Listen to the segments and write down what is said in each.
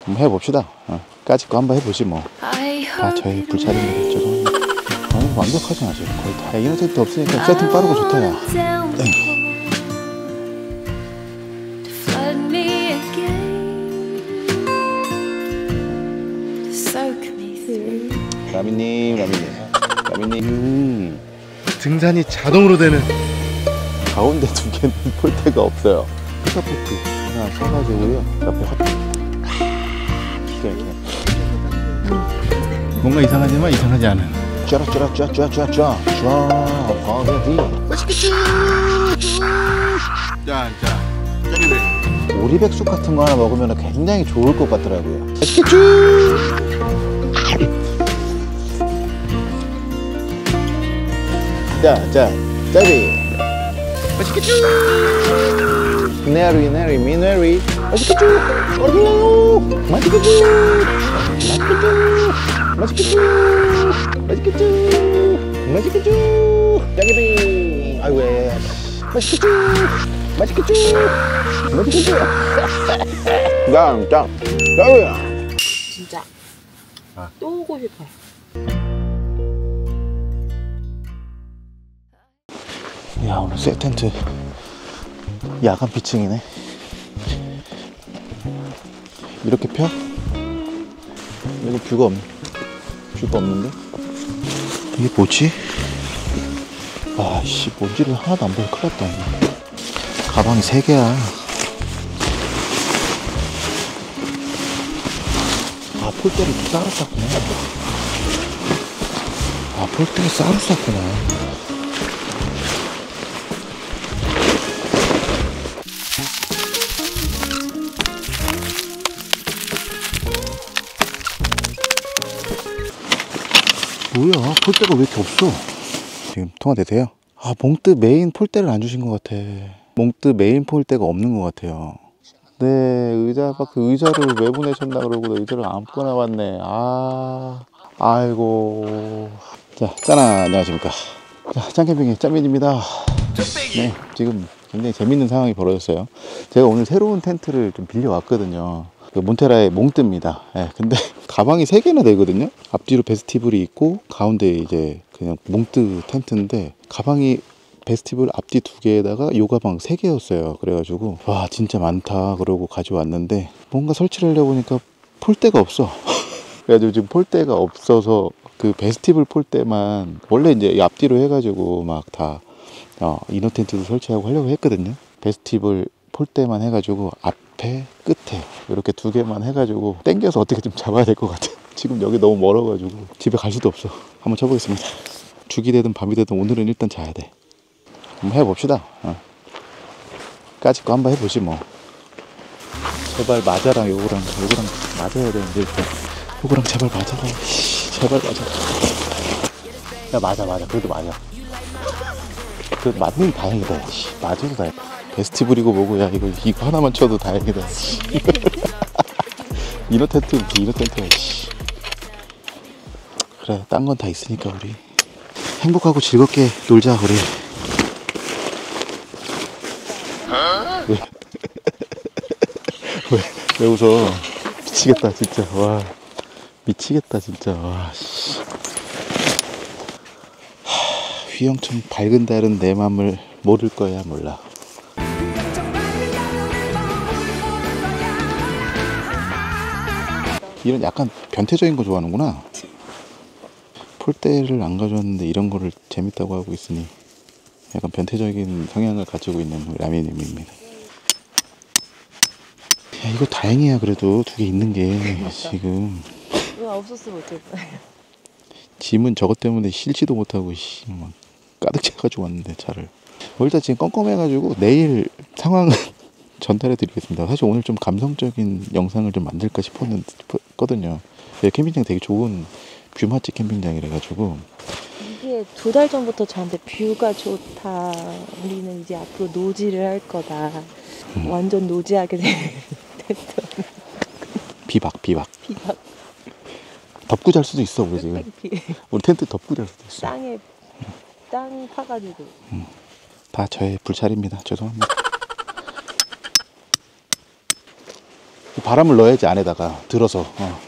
한번 해봅시다. 까짓 거 한번 해보지 뭐. 다 저의 불찰입니다. 죄송합니다. 완벽하지 않아 지금 거의 다. 이너 텐트 없으니까 세팅 빠르고 좋다 야. 라미님 등산이 자동으로 되는 가운데 두 개는 폴대가 없어요. 피카포트 하나 써가지고요. 옆에 기가 막히네. 뭔가 이상하지만 이상하지 않은 쫙 과학의 맛있겠지. 자 오리백숙 같은 거 하나 먹으면 굉장히 좋을 것 같더라고요. 맛있겠지. 짜비 맛있겠지. 미네리 맛있겠지. 맛있겠지. 짜비 아이고 맛있겠지. 짱 짜비야 진짜 또 오고 싶어. 야 오늘 새 텐트 야간 피칭이네. 이렇게 펴? 이거 뷰가 없는데? 이게 뭐지? 아씨 뭔지를 하나도 안 보여. 큰일 났다. 가방이 3개야. 아 폴대를 따로 쌌구나. 폴대를 따로 쌌구나. 뭐야 폴대가 왜 이렇게 없어? 지금 통화되세요? 몽뜨 메인 폴대를 안 주신 것 같아. 몽뜨 메인 폴대가 없는 것 같아요. 네 의자를 왜 보내셨나 그러고 의자를 안 꺼내왔네. 아이고. 자 짠아 안녕하십니까. 자 짱캠핑의 짱민입니다. 네 지금 굉장히 재밌는 상황이 벌어졌어요. 제가 오늘 새로운 텐트를 좀 빌려왔거든요. 몬테라의 몽뜨입니다. 네, 근데 가방이 3개나 되거든요. 앞뒤로 베스티블이 있고 가운데 이제 그냥 몽뜨 텐트인데 가방이 베스티블 앞뒤 2개에다가 요 가방 3개였어요. 그래가지고 와 진짜 많다 그러고 가져왔는데 뭔가 설치를 하려고 보니까 폴대가 없어. 그래가지고 지금 폴대가 없어서 그 베스티블 폴대만 원래 이제 앞뒤로 해가지고 막 다 이너 텐트도 설치하고 하려고 했거든요. 베스티블 폴대만 해가지고 앞에 끝에 이렇게 2개만 해가지고 당겨서 어떻게 좀 잡아야 될 것 같아. 지금 여기 너무 멀어가지고 집에 갈 수도 없어. 한번 쳐보겠습니다. 죽이 되든 밤이 되든 오늘은 일단 자야 돼. 한번 해봅시다. 까짓 거 한번 해보지 뭐. 제발 맞아라. 요거랑 맞아야 되는데 일단 요거랑 제발 맞아라. 제발 맞아라. 야 맞아 그래도 맞아. 그래도 맞는 다행이다. 맞아도 다행이다. 베스티블이고 뭐고 야 이거 하나만 쳐도 다행이다. 이너 텐트야. 그래 딴 건 다 있으니까 우리 행복하고 즐겁게 놀자 우리. 왜 웃어? 미치겠다 진짜. 와 미치겠다 진짜. 와 씨. 휘영청 밝은 달은 내 맘을 모를 거야 몰라. 이런 약간 변태적인 거 좋아하는구나. 폴대를 안 가져왔는데 이런 거를 재밌다고 하고 있으니 약간 변태적인 성향을 가지고 있는 라미님입니다. 야 이거 다행이야. 그래도 2개 있는 게 지금. 이거 없었으면 어땠어요? 짐은 저것 때문에 실지도 못하고 막 가득 채가지고 왔는데 차를. 일단 지금 껌껌해가지고 내일 상황은 전달해 드리겠습니다. 사실 오늘 좀 감성적인 영상을 좀 만들까 싶었거든요. 캠핑장 되게 좋은 뷰 맛집 캠핑장이라 가지고. 이게 2달 전부터 저한테 뷰가 좋다. 우리는 이제 앞으로 노지를 할 거다. 완전 노지하게 됐던. 비박. 덮고 잘 수도 있어 우리 지금. 우리 텐트 덮고 잘 수도 있어. 땅 파가지고. 다 저의 불찰입니다. 죄송합니다. 바람을 넣어야지 안에다가 들어서.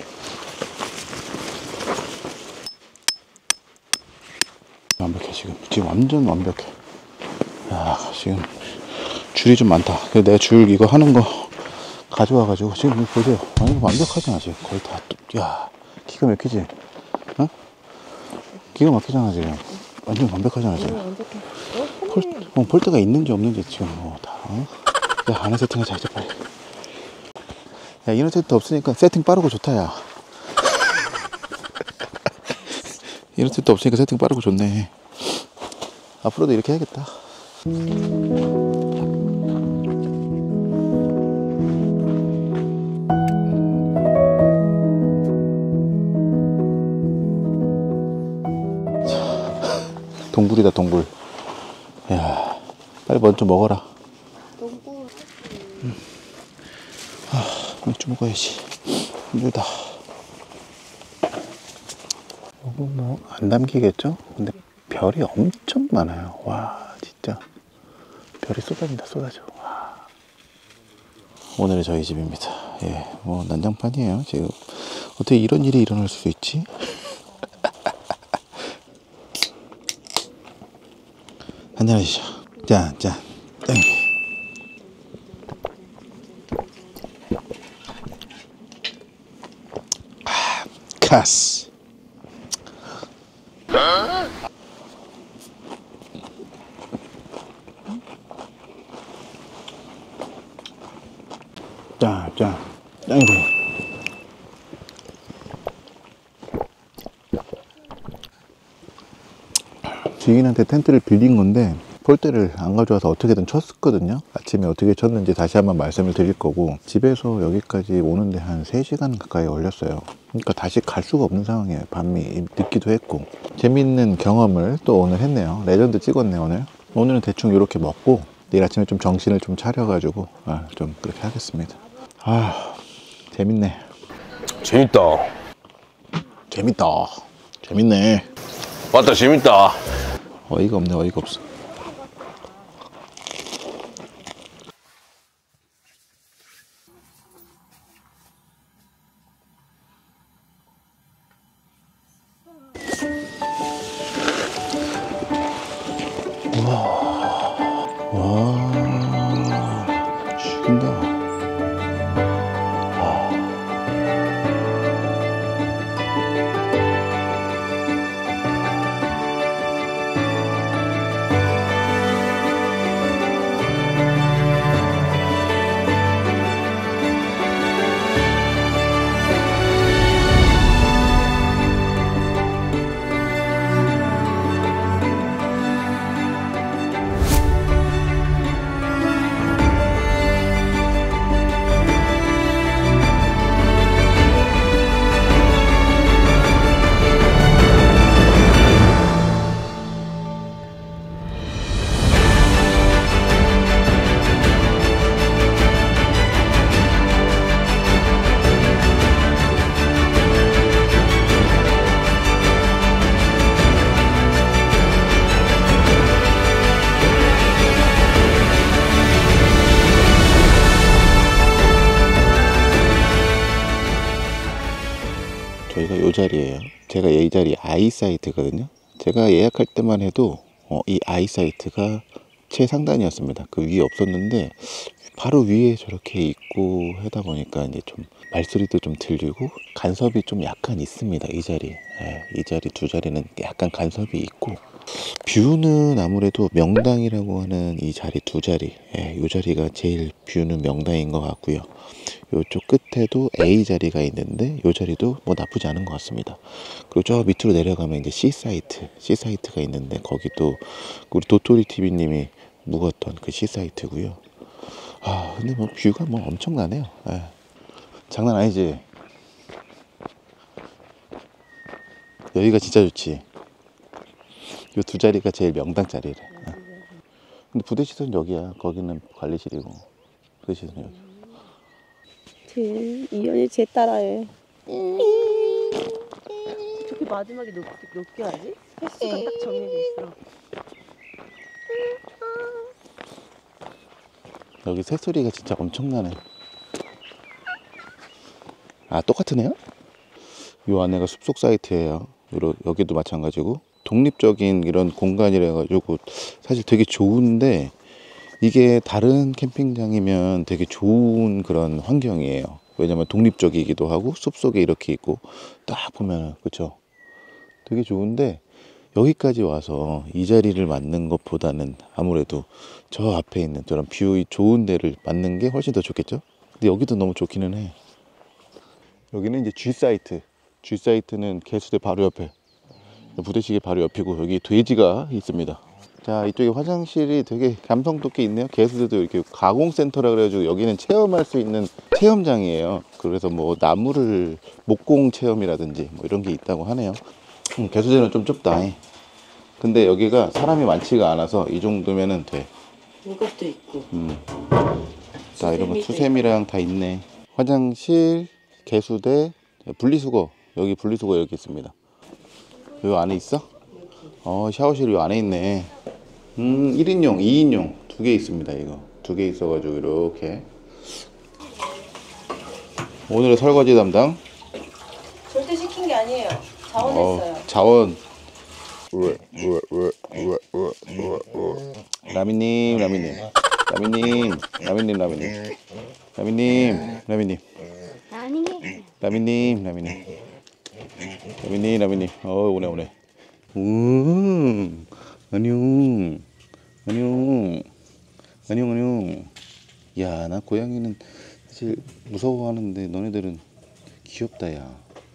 완벽해. 지금 완전 완벽해. 야, 지금 줄이 좀 많다. 그래서 내가 줄 이거 하는 거 가져와가지고 지금 보세요. 완전 완벽하잖아. 지금 거의 다. 야, 기가 막히지? 어? 기가 막히잖아 지금. 완전 완벽하잖아 지금. 완벽해. 폴대가 있는지 없는지 지금 다. 야, 안에 세팅하자 이제 빨리. 야, 이런 세트 없으니까 세팅 빠르고 좋다. 야, 이런 세트 없으니까 세팅 빠르고 좋네. 앞으로도 이렇게 해야겠다. 동굴이다 동굴. 야, 빨리 먼저 먹어라. 맥주 먹어야지. 힘들다. 이거 뭐 안 담기겠죠? 근데 별이 엄청 많아요. 와, 진짜 별이 쏟아진다 쏟아져. 와. 오늘의 저희 집입니다. 예, 뭐 난장판이에요 지금. 어떻게 이런 일이 일어날 수 있지? 한잔 하시죠. 짠, 짠. 땡. 카스. 짠, 짠. 땡. 지인한테 텐트를 빌린 건데 폴대를 안 가져와서 어떻게든 쳤었거든요. 아침에 어떻게 쳤는지 다시 한번 말씀을 드릴 거고, 집에서 여기까지 오는데 한 3시간 가까이 걸렸어요. 그러니까 다시 갈 수가 없는 상황이에요. 밤이 늦기도 했고. 재밌는 경험을 또 오늘 했네요. 레전드 찍었네 오늘. 오늘은 대충 이렇게 먹고 내일 아침에 좀 정신을 좀 차려가지고 좀 그렇게 하겠습니다. 재밌네. 재밌다. 재밌다. 재밌네. 맞다, 재밌다. 어이가 없네. 어이가 없어. 와, 죽인다. 저희가 이 자리예요. 제가 이 자리 아이사이트거든요. 제가 예약할 때만 해도 이 아이사이트가 최상단이었습니다. 그 위에 없었는데 바로 위에 저렇게 있고 하다 보니까 이제 좀 말소리도 좀 들리고 간섭이 좀 약간 있습니다. 이 자리. 이 자리 두 자리는 약간 간섭이 있고, 뷰는 아무래도 명당이라고 하는 이 자리 두 자리, 이 자리가 제일 뷰는 명당인 것 같고요. 이쪽 끝에도 A 자리가 있는데 이 자리도 뭐 나쁘지 않은 것 같습니다. 그리고 저 밑으로 내려가면 이제 C 사이트가 있는데 거기도 우리 도토리 TV님이 묵었던 그 C 사이트고요. 근데 뭐 뷰가 뭐 엄청나네요. 장난 아니지. 여기가 진짜 좋지. 이 두 자리가 제일 명당 자리래. 근데 부대시설은 여기야. 거기는 관리실이고 부대시설은 여기. 이현이 제 따라해. 저렇게 마지막에 높게 하지? 횟수가 딱 정해져 있어. 여기 새소리가 진짜 엄청나네. 아, 똑같으네요? 요 안에가 숲속 사이트예요. 여기도 마찬가지고 독립적인 이런 공간이라 가지고 사실 되게 좋은데, 이게 다른 캠핑장이면 되게 좋은 그런 환경이에요. 왜냐면 독립적이기도 하고 숲속에 이렇게 있고 딱 보면은, 그쵸, 되게 좋은데 여기까지 와서 이 자리를 맞는 것보다는 아무래도 저 앞에 있는 저런 뷰 좋은 데를 맞는 게 훨씬 더 좋겠죠. 근데 여기도 너무 좋기는 해. 여기는 이제 G사이트. G사이트는 개수대 바로 옆에, 부대찌개 바로 옆이고, 여기 돼지가 있습니다. 자, 이쪽에 화장실이 되게 감성 돋게 있네요. 개수대도 이렇게 가공센터라 그래가지고 여기는 체험할 수 있는 체험장이에요. 그래서 뭐 나무를 목공 체험이라든지 뭐 이런 게 있다고 하네요. 개수대는 좀 좁다. 근데 여기가 사람이 많지가 않아서 이 정도면은 돼. 이것도 있고. 자, 이런 거 수세미랑 다 있네. 화장실, 개수대, 분리수거. 여기 분리수거 여기 있습니다. 여기 안에 있어? 샤워실 요 안에 있네. 1인용, 2인용 두 개 있습니다. 이거 두 개 있어가지고 이렇게. 오늘의 설거지 담당. 절대 시킨 게 아니에요. 자원했어요. 자원. 라미님. 오네. 안녕. 야, 나 고양이는 사실 무서워하는데 너네들은 귀엽다, 야.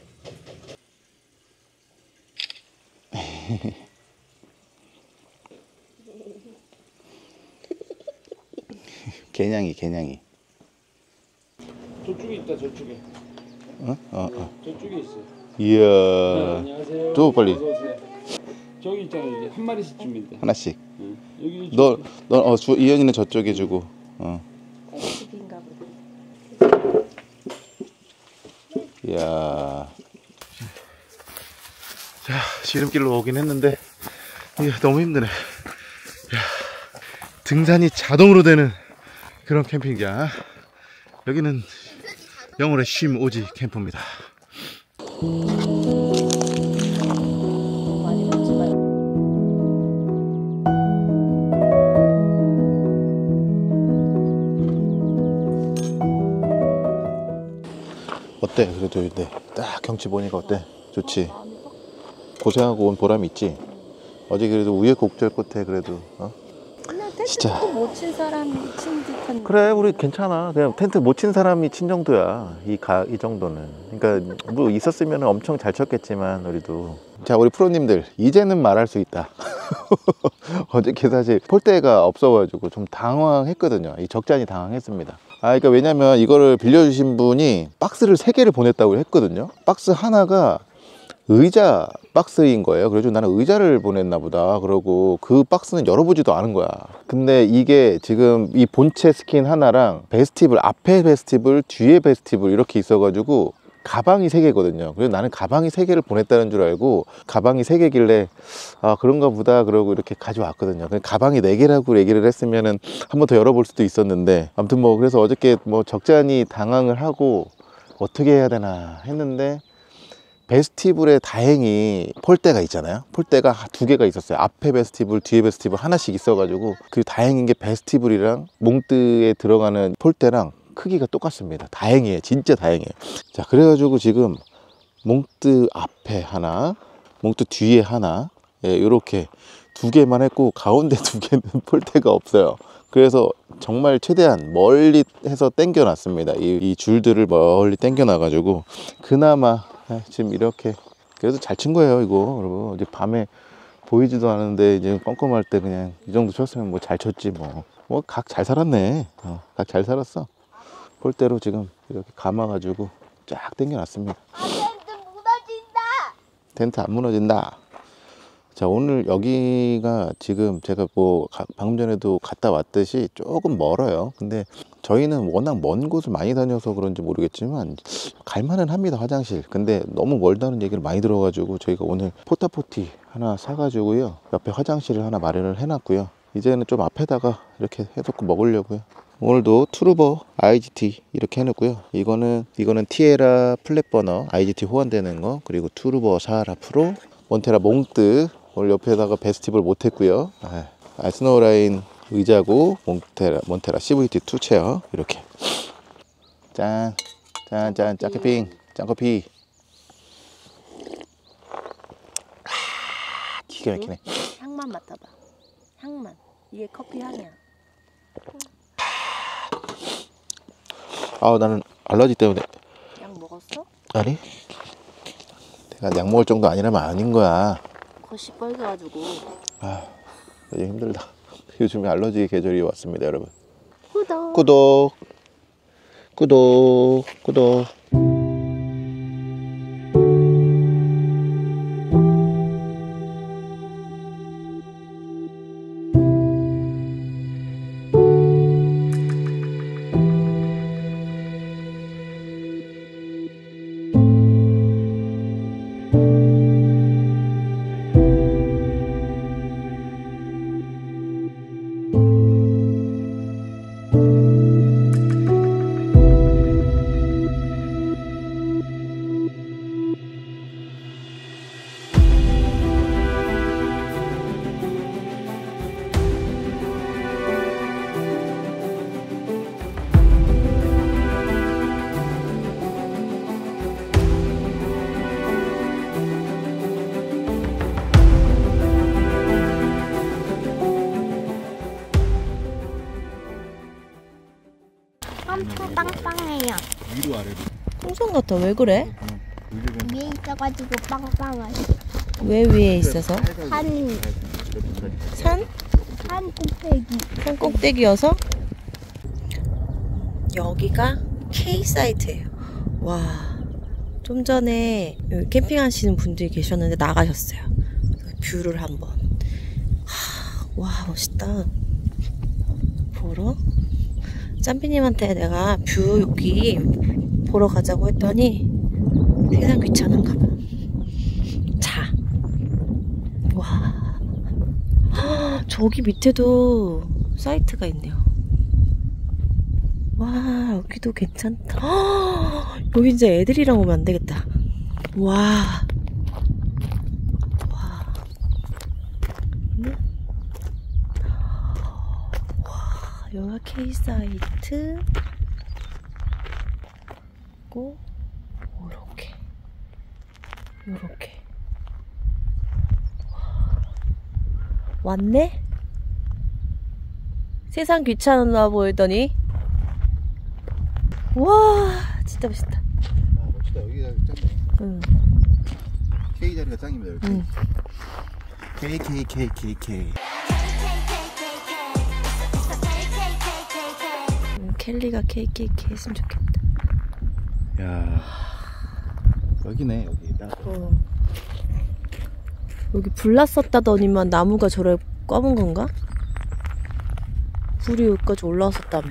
개냥이. 저쪽에 있다, 저쪽에. 저쪽에 있어요. 이야. 안녕하세요. 줘, 빨리. 어서 오세요. 저기 있잖아요. 이제 한 마리씩 줍니다. 하나씩. 여기 이현이는 저쪽에 주고. 집인가 보다. 이야. 자, 지름길로 오긴 했는데 이게 너무 힘드네. 야, 등산이 자동으로 되는 그런 캠핑장. 여기는 영월의 쉼 오지 캠프입니다. 많이 먹지 마요. 어때? 그래도 근데 딱 경치 보니까 어때? 좋지? 고생하고 온 보람이 있지? 어제 그래도 우여곡절 끝에 그래도 진짜. 텐트 못 친 사람이 친 듯한. 그래, 우리 괜찮아. 그냥 텐트 못 친 사람이 친 정도야. 이 정도는. 그러니까 뭐 있었으면 엄청 잘 쳤겠지만 우리도. 자, 우리 프로님들 이제는 말할 수 있다. 어저께 사실 폴대가 없어가지고 좀 당황했거든요. 이 적잖이 당황했습니다. 그러니까 왜냐면 이거를 빌려주신 분이 박스를 3개를 보냈다고 했거든요. 박스 하나가 의자 박스인 거예요. 그래서 나는 의자를 보냈나 보다. 그러고 그 박스는 열어보지도 않은 거야. 근데 이게 지금 이 본체 스킨 하나랑 베스티블, 앞에 베스티블, 뒤에 베스티블 이렇게 있어가지고 가방이 3개거든요. 그래서 나는 가방이 3개를 보냈다는 줄 알고, 가방이 3개길래 그런가 보다 그러고 이렇게 가져왔거든요. 가방이 4개라고 얘기를 했으면은 한 번 더 열어볼 수도 있었는데, 아무튼 뭐 그래서 어저께 뭐 적잖이 당황을 하고 어떻게 해야 되나 했는데, 베스티블에 다행히 폴대가 있잖아요. 폴대가 2개가 있었어요. 앞에 베스티블, 뒤에 베스티블 하나씩 있어가지고, 그 다행인 게 베스티블이랑 몽뜨에 들어가는 폴대랑 크기가 똑같습니다. 다행이에요. 진짜 다행이에요. 자, 그래가지고 지금 몽뜨 앞에 하나, 몽뜨 뒤에 하나, 이렇게 2개만 했고, 가운데 2개는 폴대가 없어요. 그래서 정말 최대한 멀리 해서 당겨 놨습니다. 이 줄들을 멀리 당겨 놔가지고 그나마 지금 이렇게 그래도 잘 친 거예요. 이거 여러분, 이제 밤에 보이지도 않은데 이제 껌껌할 때 그냥 이 정도 쳤으면 뭐 잘 쳤지. 뭐 각 잘 살았네. 각 잘 살았어. 폴대로 지금 이렇게 감아가지고 쫙 당겨 놨습니다. 텐트 무너진다. 텐트 안 무너진다. 자, 오늘 여기가 지금 제가 뭐 방금 전에도 갔다 왔듯이 조금 멀어요. 근데 저희는 워낙 먼 곳을 많이 다녀서 그런지 모르겠지만 갈만은 합니다. 화장실. 근데 너무 멀다는 얘기를 많이 들어가지고 저희가 오늘 포타포티 하나 사가지고요, 옆에 화장실을 하나 마련을 해놨고요. 이제는 좀 앞에다가 이렇게 해놓고 먹으려고요. 오늘도 투르버 IGT 이렇게 해놓고요. 이거는 티에라 플랫버너 IGT 호환되는 거, 그리고 투르버 사하라 프로, 몬테라 몽뜨, 오늘 옆에다가 베스티블 못했고요. 알스노라인 의자고, 몬테라 CVT2 체어 이렇게. 짠 짱캠핑 짱커피. 기가 막히네. 향만 맡아봐. 향만. 이게 커피 향이야. 나는 알러지 때문에. 약 먹었어? 아니, 내가 약 먹을 정도 아니라면 아닌 거야. 겉이 빨개가지고. 요즘 힘들다. 요즘에 알러지 계절이 왔습니다, 여러분. 구독. 구독. 엄청 빵빵해요. 위로 아래로. 풍선 같아. 왜 그래? 위에 있어가지고 빵빵해요. 왜 위에 있어서? 산 산? 꼭대기. 산 꼭대기여서? 여기가 K사이트예요. 와, 좀 전에 여기 캠핑하시는 분들이 계셨는데 나가셨어요. 뷰를 한번. 와, 멋있다. 보러? 짬피님한테 내가 뷰 여기 보러 가자고 했더니 세상 귀찮은가 봐. 자. 와. 저기 밑에도 사이트가 있네요. 와, 여기도 괜찮다. 여기 진짜 애들이랑 오면 안 되겠다. 와. 와. 여기가 K사이트 고 요렇게 왔네? 세상 귀찮아 보이더니 와, 진짜 멋있다. 멋지다. 여기가 짱이네. 응. K 자리가 짱입니다, 여기. 응. K. 켈리가 KKK 했으면 좋겠다. 야, 여기네, 여기. 딱. 여기 불 났었다더니만 나무가 저래 검은 건가? 불이 여기까지 올라왔었다며.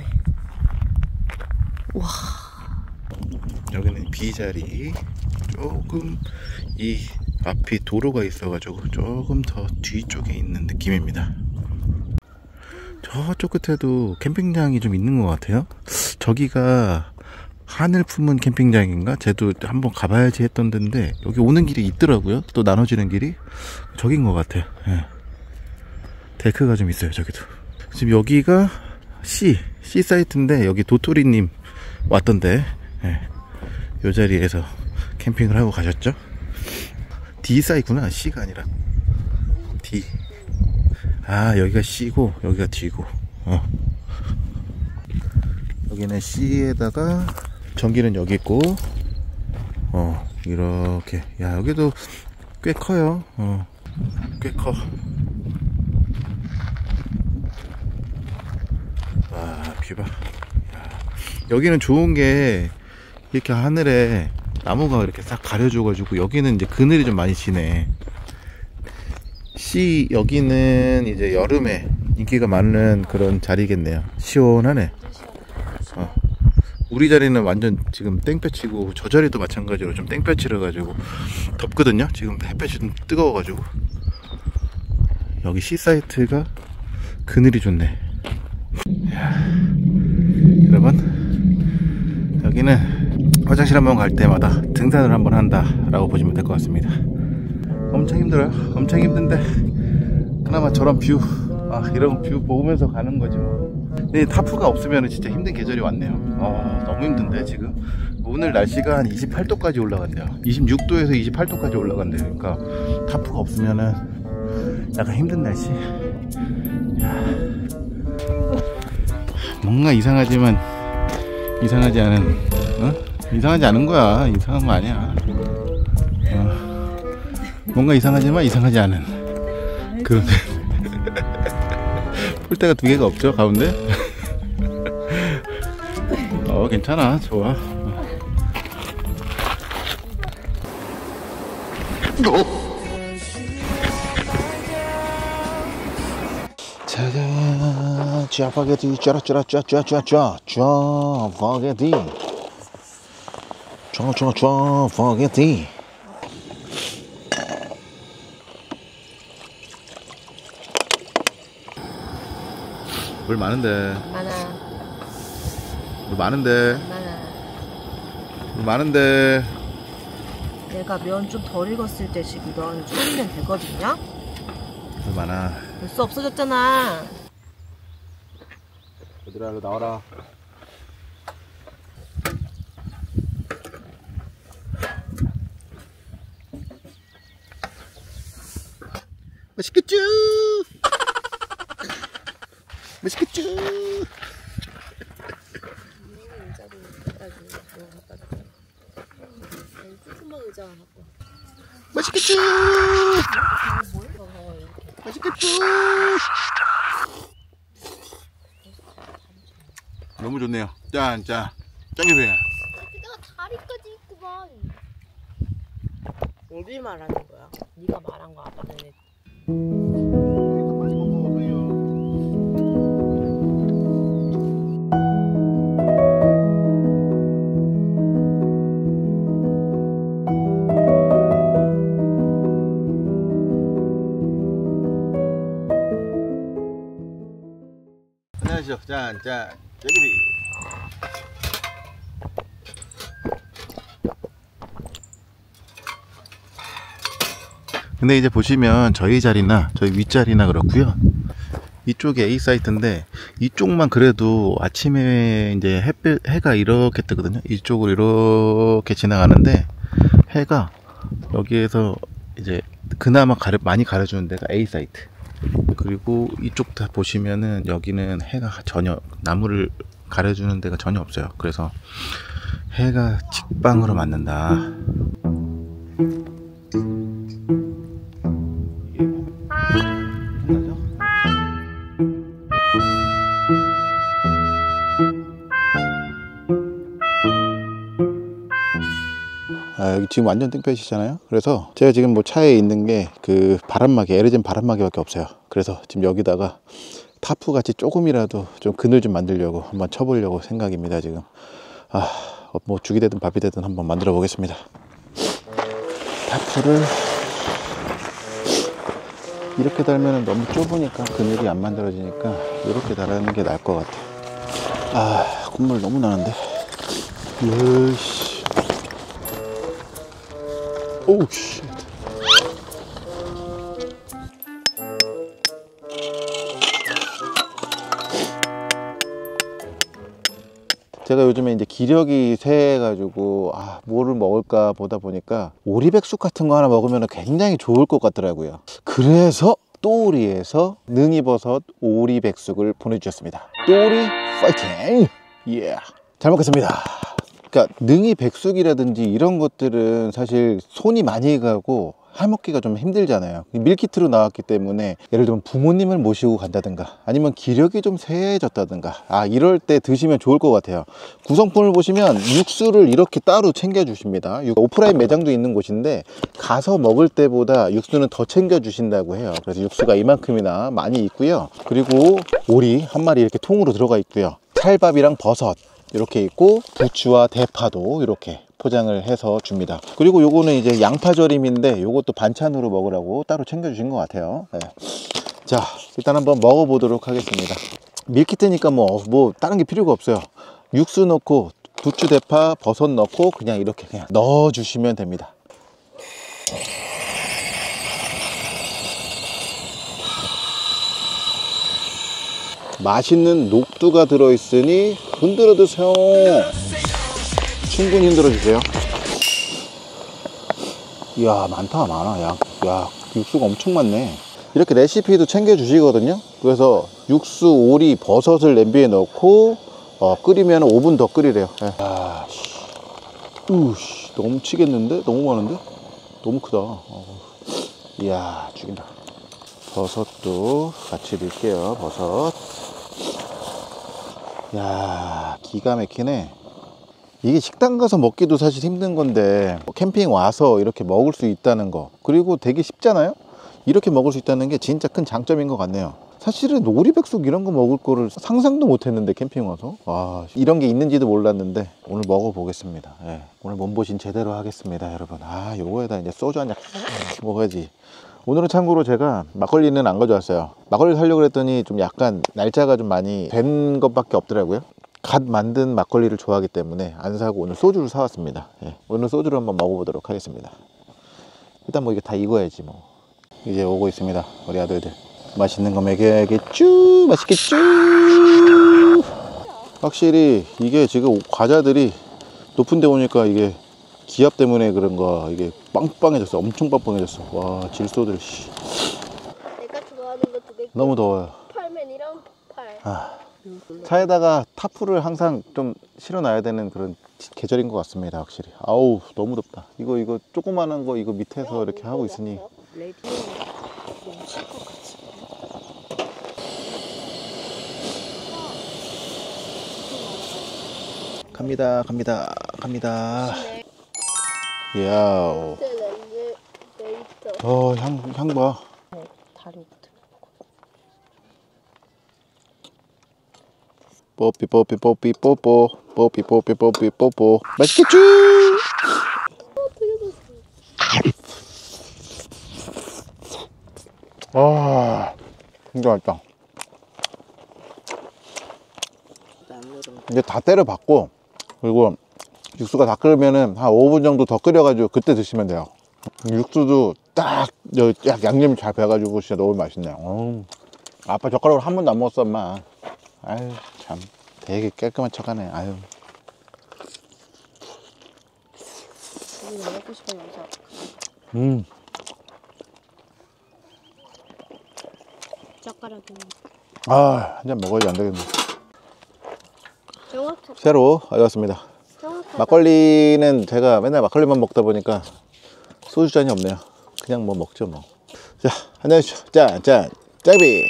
와. 여기는 B자리. 조금 이 앞이 도로가 있어가지고 조금 더 뒤쪽에 있는 느낌입니다. 저쪽 끝에도 캠핑장이 좀 있는 것 같아요. 저기가 하늘 품은 캠핑장인가? 쟤도 한번 가봐야지 했던 데인데 여기 오는 길이 있더라고요. 또 나눠지는 길이 저긴 것 같아요. 예. 데크가 좀 있어요, 저기도. 지금 여기가 C 사이트인데 여기 도토리님 왔던데, 예. 요 자리에서 캠핑을 하고 가셨죠? D 사이트구나. C가 아니라 D. 여기가 C고 여기가 D고. 여기는 C에다가 전기는 여기 있고, 이렇게. 야, 여기도 꽤 커요. 꽤 커. 와, 뷰봐. 여기는 좋은 게 이렇게 하늘에 나무가 이렇게 싹 가려줘가지고 여기는 이제 그늘이 좀 많이 지네. C 여기는 이제 여름에 인기가 많은 그런 자리겠네요. 시원하네. 우리 자리는 완전 지금 땡볕이고 저 자리도 마찬가지로 좀 땡볕이라 가지고 덥거든요. 지금 햇볕이 좀 뜨거워가지고. 여기 C 사이트가 그늘이 좋네. 이야, 여기는 화장실 한번 갈 때마다 등산을 한번 한다 라고 보시면 될 것 같습니다. 엄청 힘들어요. 엄청 힘든데 그나마 저런 뷰, 이런 뷰 보면서 가는 거지 뭐. 근데 타프가 없으면 진짜 힘든 계절이 왔네요. 너무 힘든데 지금 오늘 날씨가 한 28도까지 올라간대요. 26도에서 28도까지 올라간대요. 그러니까 타프가 없으면은 약간 힘든 날씨. 뭔가 이상하지만 이상하지 않은, 이상하지 않은 거야. 이상한 거 아니야. 뭔가 이상하지만 이상하지 않은 그런 폴대가 두 개가 없죠 가운데. 괜찮아. 좋아. 짜잔, 짜파게티, 짜라짜라짜짜짜짜, 짜파게티, 짜파게티. 물 많은데. 많아. 물 많은데. 많아. 물 많은데. 내가 면 좀 덜 익었을 때 지금 면 졸이면 되거든요? 물 많아. 벌써 없어졌잖아. 얘들아, 일로 나와라. 맛있겠죠? 맛있겠죠? 맛있겠죠? 맛있겠죠? 너무 좋네요. 짠, 짠. 짱개비. 내가 다리까지 있구만. 어디 말하는 거야? 네가 말한 거 아까 전에. 안녕하시죠. 짠, 짠. 짱개비. 근데 이제 보시면 저희 자리나 저희 윗자리나 그렇고요. 이쪽이 A 사이트인데 이쪽만 그래도 아침에 이제 해가 이렇게 뜨거든요. 이쪽으로 이렇게 지나가는데 해가 여기에서 이제 그나마 많이 가려주는 데가 A 사이트. 그리고 이쪽 다 보시면은 여기는 해가 전혀 나무를 가려주는 데가 전혀 없어요. 그래서 해가 직방으로 맞는다. 여기 지금 완전 땡볕이잖아요. 그래서 제가 지금 뭐 차에 있는 게 그 바람막이, 에르젠 바람막이밖에 없어요. 그래서 지금 여기다가 타프 같이 조금이라도 좀 그늘 좀 만들려고 한번 쳐보려고 생각입니다. 지금 뭐 죽이 되든 밥이 되든 한번 만들어 보겠습니다. 타프를 이렇게 달면 너무 좁으니까 그늘이 안 만들어지니까 이렇게 달아는 게 나을 것 같아. 콧물 너무 나는데. 으이씨. 오우 씨. 제가 요즘에 이제 기력이 쇠해가지고 뭐를 먹을까 보다 보니까 오리백숙 같은 거 하나 먹으면 굉장히 좋을 것 같더라고요. 그래서 또우리에서 능이버섯 오리백숙을 보내주셨습니다. 또우리 파이팅! 예, 잘 먹겠습니다. 그러니까 능이백숙이라든지 이런 것들은 사실 손이 많이 가고 해먹기가 좀 힘들잖아요. 밀키트로 나왔기 때문에 예를 들면 부모님을 모시고 간다든가 아니면 기력이 좀 쇠해졌다든가 이럴 때 드시면 좋을 것 같아요. 구성품을 보시면 육수를 이렇게 따로 챙겨 주십니다. 오프라인 매장도 있는 곳인데 가서 먹을 때보다 육수는 더 챙겨 주신다고 해요. 그래서 육수가 이만큼이나 많이 있고요. 그리고 오리 한 마리 이렇게 통으로 들어가 있고요. 찰밥이랑 버섯 이렇게 있고 부추와 대파도 이렇게 포장을 해서 줍니다. 그리고 요거는 이제 양파절임인데 요것도 반찬으로 먹으라고 따로 챙겨주신 것 같아요. 네. 자, 일단 한번 먹어보도록 하겠습니다. 밀키트니까 뭐 다른 게 필요가 없어요. 육수 넣고 부추, 대파, 버섯 넣고 그냥 이렇게 그냥 넣어주시면 됩니다. 맛있는 녹두가 들어있으니 흔들어 드세요. 충분히 흔들어 주세요. 이야, 많다, 많아. 야, 육수가 엄청 많네. 이렇게 레시피도 챙겨 주시거든요. 그래서 육수, 오리, 버섯을 냄비에 넣고 끓이면 5분 더 끓이래요. 아, 우씨, 넘치겠는데? 너무 많은데? 너무 크다. 이야, 죽인다. 버섯도 같이 넣을게요. 버섯. 야, 기가 막히네. 이게 식당 가서 먹기도 사실 힘든 건데 캠핑 와서 이렇게 먹을 수 있다는 거, 그리고 되게 쉽잖아요. 이렇게 먹을 수 있다는 게 진짜 큰 장점인 것 같네요. 사실은 오리백숙 이런 거 먹을 거를 상상도 못 했는데 캠핑 와서 이런 게 있는지도 몰랐는데 오늘 먹어보겠습니다. 예, 오늘 몸보신 제대로 하겠습니다, 여러분. 요거에다 이제 소주 한잔 먹어야지. 오늘은 참고로 제가 막걸리는 안 가져왔어요. 막걸리 사려고 했더니 좀 약간 날짜가 좀 많이 된 것밖에 없더라고요. 갓 만든 막걸리를 좋아하기 때문에 안 사고 오늘 소주를 사왔습니다. 예, 오늘 소주를 한번 먹어보도록 하겠습니다. 일단 뭐 이게 다 익어야지 뭐. 이제 오고 있습니다, 우리 아들들. 맛있는 거 먹여야겠쭈. 맛있겠쭈. 확실히 이게 지금 과자들이 높은 데 오니까 이게 기압 때문에 그런가 이게 빵빵해졌어. 엄청 빵빵해졌어. 와, 질소들. 내가 좋아하는 거 두 개. 너무 더워요. 팔맨이랑 팔. 차에다가 타프를 항상 좀 실어놔야 되는 그런 계절인 것 같습니다. 확실히. 아우, 너무 덥다. 이거 조그만한 거 이거 밑에서 이렇게 하고 있으니. 레디 너무 칠것 같지. 갑니다. 이야. 향 봐. 다리부터. 뽀뽀. 맛있겠죠? 진짜 맛있다. 이제 다 때려봤고, 그리고 육수가 다 끓으면은 한 5분 정도 더 끓여가지고 그때 드시면 돼요. 육수도 딱 양념이 잘 배가지고 진짜 너무 맛있네요. 아빠 젓가락으로 한 번도 안 먹었어, 엄마. 아유, 참 되게 깔끔한 척하네. 아유. 먹고 싶으면서. 젓가락은. 한 잔 먹어야지 안 되겠네. 정확하다. 새로 가져왔습니다. 막걸리는 제가 맨날 막걸리만 먹다 보니까 소주잔이 없네요. 그냥 뭐 먹죠 뭐. 자, 한잔 하시죠. 짠, 짜비.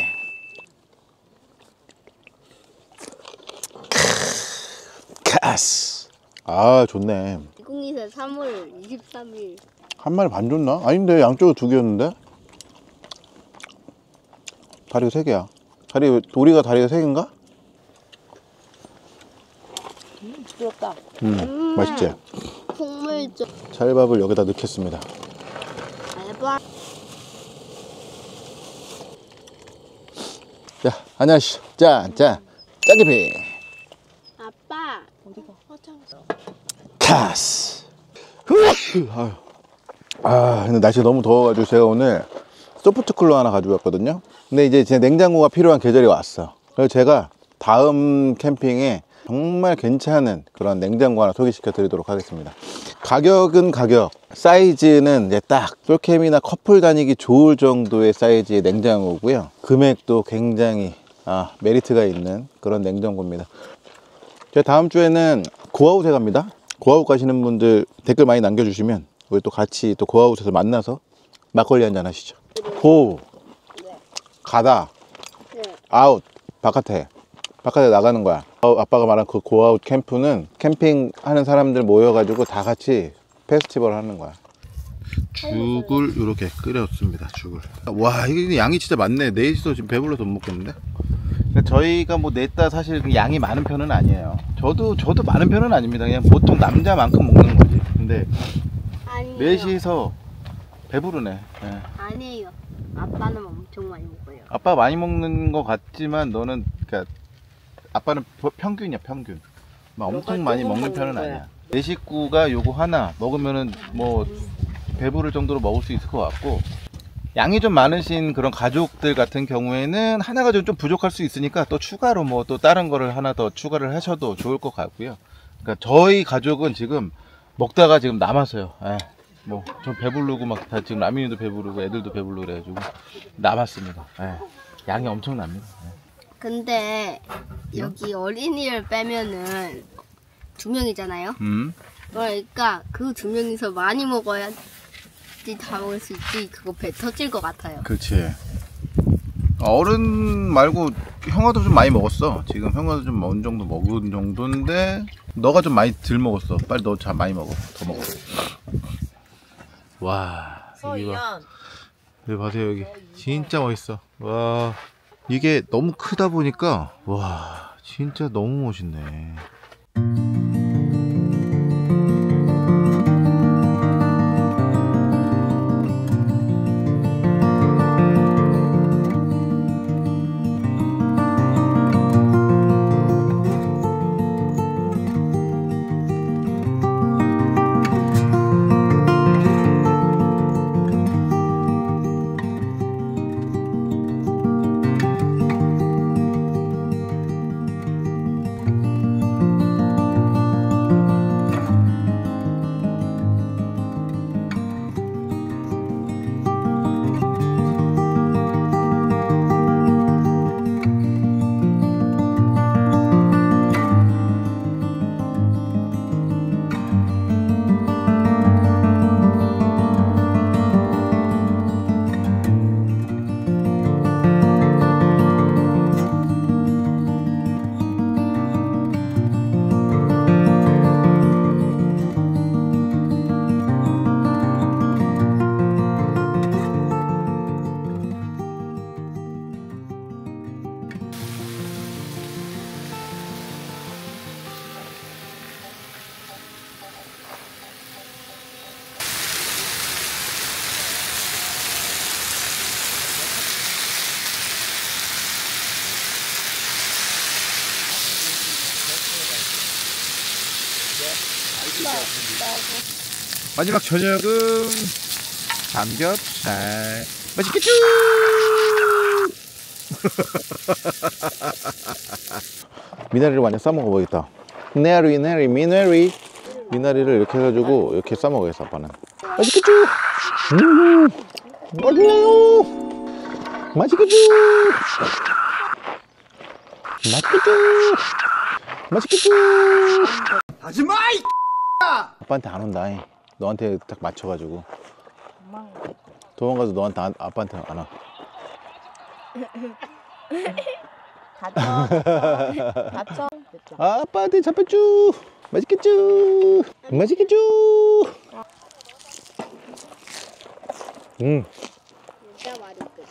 카스. 좋네. 2024 3월 23일. 한 마리 반 줬나? 아닌데, 양쪽으로 2개였는데? 다리가 3개야. 우리가 다리가 3개인가? 부럽다. 맛있지? 국물 좀. 찰밥을 여기다 넣겠습니다. 대박. 자, 안녕하시죠. 짠, 짜기비. 아빠. 어디가? 화장실. 카스. 근데 날씨가 너무 더워가지고 제가 오늘 소프트 쿨러 하나 가지고 왔거든요. 근데 이제 제 냉장고가 필요한 계절이 왔어. 그래서 제가 다음 캠핑에 정말 괜찮은 그런 냉장고 하나 소개시켜 드리도록 하겠습니다. 가격은 가격, 사이즈는 이제 딱 솔캠이나 커플 다니기 좋을 정도의 사이즈의 냉장고고요. 금액도 굉장히 메리트가 있는 그런 냉장고입니다. 제가 다음 주에는 고아웃에 갑니다. 고아웃 가시는 분들 댓글 많이 남겨주시면 우리 또 같이 또 고아웃에서 만나서 막걸리 한잔 하시죠. 고! 가다! 아웃! 바깥에 나가는 거야. 아빠가 말한 그 고아웃 캠프는 캠핑하는 사람들 모여가지고 다 같이 페스티벌 하는 거야. 죽을 이렇게 끓였습니다. 죽을. 와, 이게 양이 진짜 많네. 넷이서 지금 배불러서 못 먹겠는데. 저희가 뭐 넷다 사실 그 양이 많은 편은 아니에요. 저도 많은 편은 아닙니다. 그냥 보통 남자만큼 먹는 거지. 근데 아니에요. 넷이서 배부르네. 예. 아니에요. 아빠는 엄청 많이 먹어요. 아빠 많이 먹는 거 같지만 너는 그러니까 아빠는 평균이야, 평균. 막 엄청 많이 먹는 편은 아니야. 내 식구가 요거 하나 먹으면은 뭐 배부를 정도로 먹을 수 있을 것 같고, 양이 좀 많으신 그런 가족들 같은 경우에는 하나가 좀 부족할 수 있으니까 또 추가로 뭐 또 다른 거를 하나 더 추가를 하셔도 좋을 것 같고요. 그러니까 저희 가족은 지금 먹다가 지금 남았어요. 뭐 저 배부르고 막 다 지금 라민이도 배부르고 애들도 배부르고 그래가지고 남았습니다. 양이 엄청납니다. 근데 여기 어린이를 빼면은 2명이잖아요. 그러니까 그 2명이서 많이 먹어야지 다 먹을 수 있지. 그거 배 터질 것 같아요. 그렇지. 어른 말고 형아도 좀 많이 먹었어. 지금 형아도 좀 어느 정도 먹은 정도인데 너가 좀 많이 덜 먹었어. 빨리 너 잘 많이 먹어. 더 먹어. 와, 여기 봐. 여기 봐세요. 여기 진짜 멋있어. 와, 이게 너무 크다 보니까 와, 진짜 너무 멋있네. 마지막 저녁은 삼겹살. 맛있겠죠? 미나리를 완전 싸먹어 보겠다. 미나리를 이렇게 해가지고 이렇게 싸먹어야겠어. 아빠는 맛있겠죠? 맛있네요. 맛있겠죠? 맛있겠죠? 하지마! 아빠한테 안 온다. 너한테 딱 맞춰가지고 도망가서 너한테 아빠한테 안 와. 다쳐. 아빠한테 잡혔죠. 맛있겠죠? 맛있겠죠? 진짜 맛있겠다.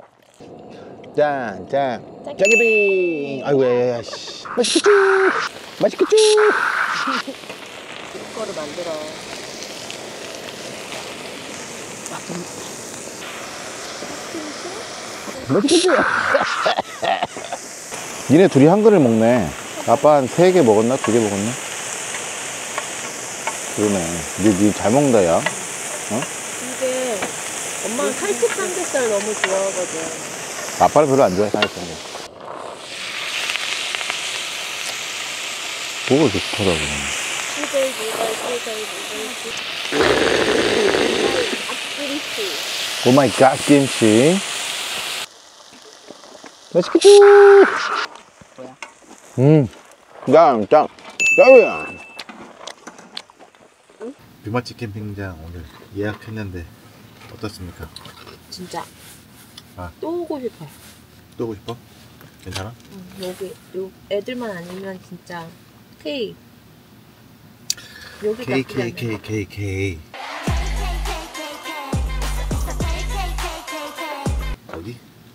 짠 짜게빙. 아이고 야야야 씨. 맛있겠죠? 이거를 만들어. 맛있겠죠? 니네 둘이 한 그릇 먹네. 아빠 한 3개 먹었나? 2개 먹었나? 그러네. 니 잘 먹는다 야. 이게 엄마는 칼집 삼겹살 너무 좋아하거든. 아빠는 별로 안 좋아해 삼겹살. 뭐가 이렇게 좋더라고. 오 마이 갓 김치. 맛있겠죠? 뭐야? 짱이야. 뷰마치 캠핑장 오늘 예약했는데 어떻습니까? 진짜. 아. 또 오고 싶어. 또 오고 싶어? 괜찮아? 여기 애들만 아니면 진짜 K. 여기 KKKKK 어디?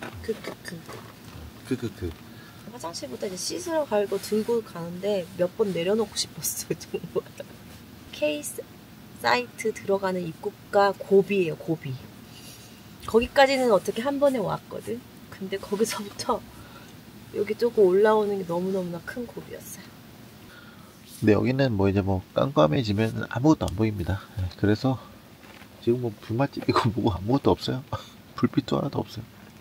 크크크 화장실부터 이제 씻으러 가고 들고 가는데 몇 번 내려놓고 싶었어 정말. K 사이트 들어가는 입구가 고비예요. 고비. 거기까지는 어떻게 한 번에 왔거든. 근데 거기서부터 여기 조금 올라오는 게 너무너무나 큰 고비였어요. 근데 여기는 뭐 이제 뭐 깜깜해지면 아무것도 안 보입니다. 그래서 지금 뭐 불맛집이고 뭐고 아무것도 없어요. 불빛도 하나도 없어요.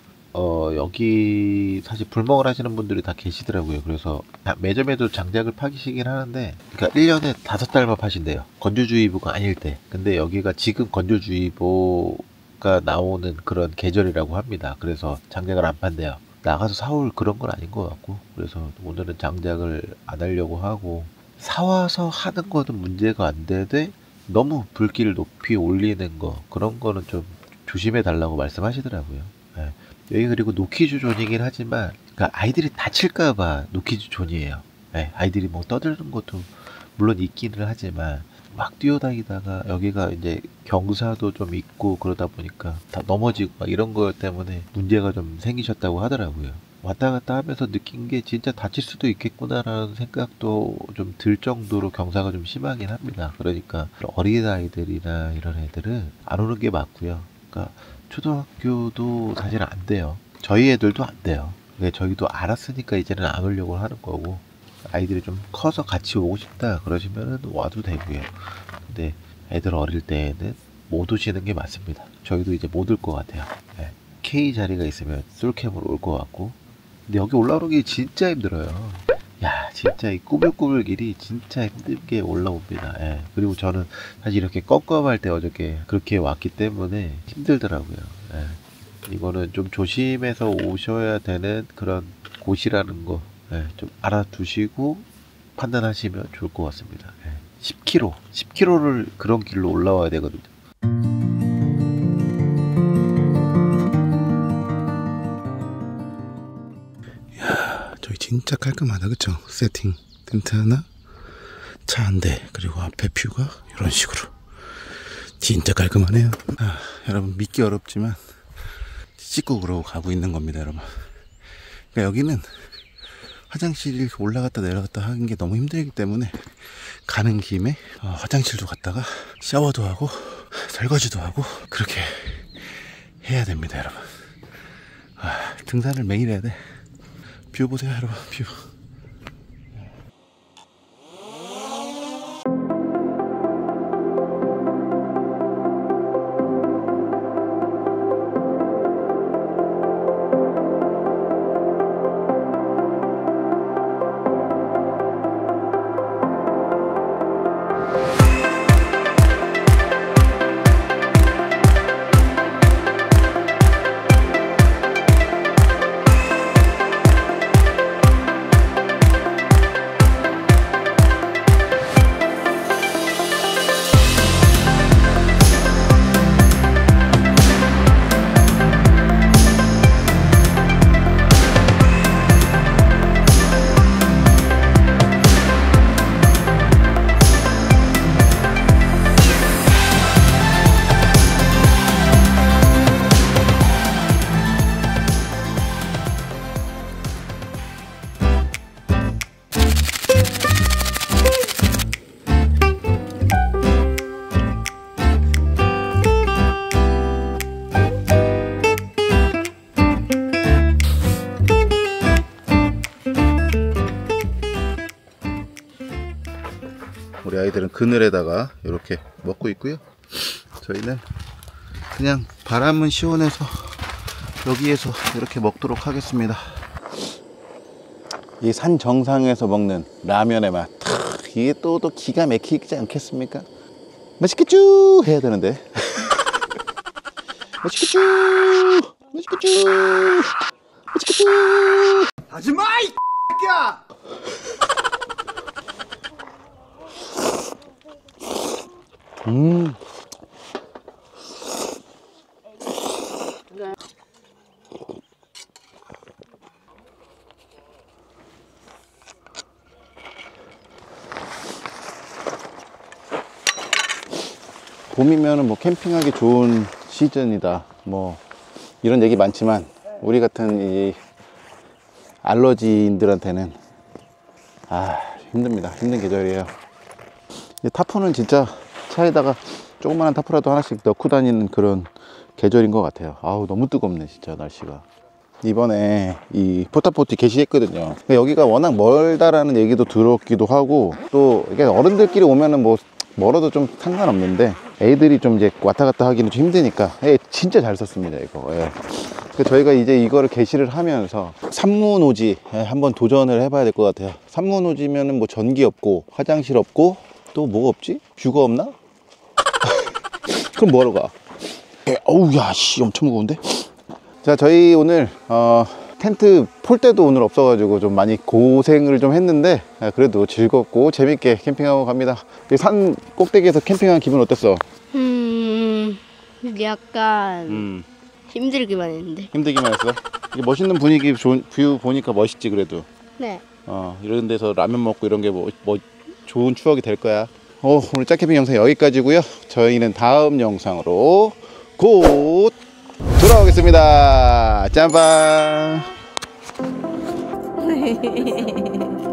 여기 사실 불멍을 하시는 분들이 다 계시더라고요. 그래서 매점에도 장작을 파시긴 하는데, 그러니까 1년에 5달만 파신대요. 건조주의보가 아닐 때. 근데 여기가 지금 건조주의보가 나오는 그런 계절이라고 합니다. 그래서 장작을 안 판대요. 나가서 사올 그런 건 아닌 것 같고, 그래서 오늘은 장작을 안 하려고 하고, 사와서 하는 거는 문제가 안 되되 너무 불길을 높이 올리는 거, 그런 거는 좀 조심해 달라고 말씀하시더라고요. 네. 여기 그리고 노키즈 존이긴 하지만, 그러니까 아이들이 다칠까봐 노키즈 존이에요. 네. 아이들이 뭐 떠드는 것도 물론 있기는 하지만 막 뛰어다니다가 여기가 이제 경사도 좀 있고 그러다 보니까 다 넘어지고 막 이런 거 때문에 문제가 좀 생기셨다고 하더라고요. 왔다 갔다 하면서 느낀 게 진짜 다칠 수도 있겠구나라는 생각도 좀 들 정도로 경사가 좀 심하긴 합니다. 그러니까 어린아이들이나 이런 애들은 안 오는 게 맞고요. 그러니까 초등학교도 사실 안 돼요. 저희 애들도 안 돼요. 저희도 알았으니까 이제는 안 오려고 하는 거고, 아이들이 좀 커서 같이 오고 싶다 그러시면 와도 되고요. 근데 애들 어릴 때에는 못 오시는 게 맞습니다. 저희도 이제 못 올 것 같아요. 네. K 자리가 있으면 솔캠으로 올 것 같고, 근데 여기 올라오는 게 진짜 힘들어요. 야, 진짜 이 꾸불꾸불 길이 진짜 힘들게 올라옵니다. 예. 그리고 저는 사실 이렇게 껌껌할 때 어저께 그렇게 왔기 때문에 힘들더라고요. 예. 이거는 좀 조심해서 오셔야 되는 그런 곳이라는 거, 예, 좀 알아두시고 판단하시면 좋을 것 같습니다. 예. 10km를 그런 길로 올라와야 되거든요. 저기 진짜 깔끔하다, 그쵸? 세팅 텐트 하나, 차 한 대, 그리고 앞에 뷰가 이런 식으로 진짜 깔끔하네요. 여러분 믿기 어렵지만 씻고 가고 있는 겁니다, 여러분. 그러니까 여기는 화장실 올라갔다 내려갔다 하는 게 너무 힘들기 때문에 가는 김에 화장실도 갔다가 샤워도 하고 설거지도 하고 그렇게 해야 됩니다, 여러분. 등산을 매일 해야 돼. 뷰 보세요, 여러분. 뷰. 우리 아이들은 그늘에다가 이렇게 먹고 있고요. 저희는 그냥 바람은 시원해서 여기에서 이렇게 먹도록 하겠습니다. 이 산 정상에서 먹는 라면의 맛, 이게 또 기가 막히지 않겠습니까? 맛있겠쥬 해야 되는데. 맛있겠쥬, 맛있겠쥬, 맛있겠쥬. 하지마 이 새끼야. 봄이면은 뭐 캠핑하기 좋은 시즌이다, 뭐 이런 얘기 많지만 우리 같은 이 알러지인들한테는 힘듭니다. 힘든 계절이에요. 타프는 진짜 차에다가 조그만한 타프라도 하나씩 넣고 다니는 그런 계절인 것 같아요. 아우, 너무 뜨겁네 진짜 날씨가. 이번에 이 포타포티 게시했거든요. 그러니까 여기가 워낙 멀다라는 얘기도 들었기도 하고, 또 이게 어른들끼리 오면은 뭐 멀어도 좀 상관없는데 애들이 좀 이제 왔다 갔다 하기는 좀 힘드니까 진짜 잘 썼습니다 이거. 그래서 저희가 이제 이거를 게시를 하면서 산문오지 한번 도전을 해봐야 될 것 같아요. 산문오지면은 뭐 전기 없고 화장실 없고 또 뭐가 없지? 뷰가 없나? 그럼 뭐하러 가? 어우 야씨 엄청 무거운데? 자, 저희 오늘 텐트 폴대도 오늘 없어가지고 좀 많이 고생을 좀 했는데 그래도 즐겁고 재밌게 캠핑하고 갑니다. 산 꼭대기에서 캠핑한 기분 어땠어? 약간 힘들기만 했는데. 힘들기만 했어? 이게 멋있는 분위기, 좋은 뷰 보니까 멋있지 그래도. 네. 이런 데서 라면 먹고 이런 게 뭐 좋은 추억이 될 거야. 오늘 짝캠핑 영상 여기까지고요. 저희는 다음 영상으로 곧 돌아오겠습니다. 짬빵.